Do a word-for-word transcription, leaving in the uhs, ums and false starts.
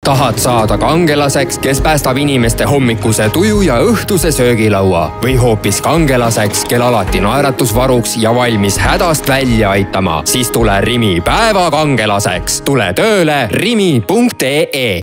tahad saada kangelaseks, kes päästab inimeste hommikuse tuju ja õhtuse söögilaua või hoopis kangelaseks, kel alati naeratusvaruks ja valmis hädast välja aitama, siis tule Rimi päevakangelaseks. Tule tööle rimi punkt ee.